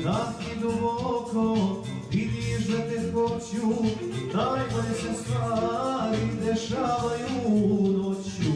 udahni duboko, vidiš da te hoću, najbolje se stvari dešavaju noću.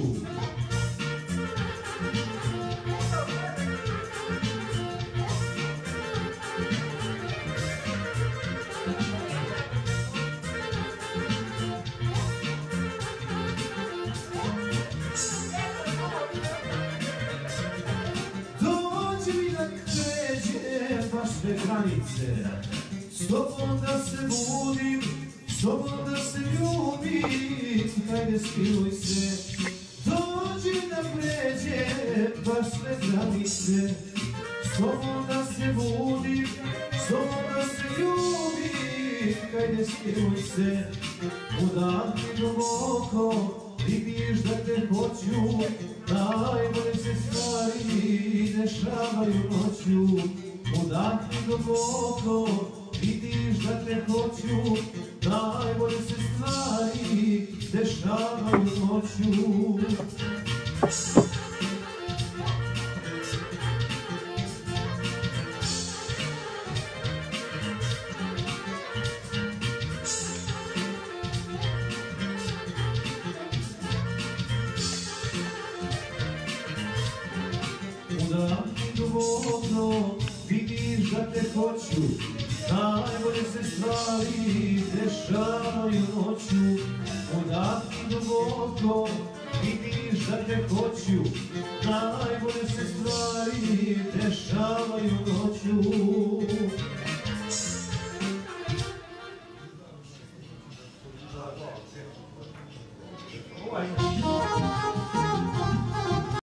Sve granice, s tobom da se budim, s tobom da se ljubim, hajde spiluj se, dođi da pređe baš sve granice, s tobom da se budim, s tobom da se ljubim, hajde spiluj se, udahni duboko, vidiš da te hoću, najbolje se stvari dešavaju noću. Udahni duboko, vidiš da te hoću, najbolje se stvari dešavaju noću. Udahni duboko, vidiš da te hoću, najbolje se stvari dešavaju noću. Udahni duboko, vidiš da te hoću, najbolje se stvari dešavaju noću.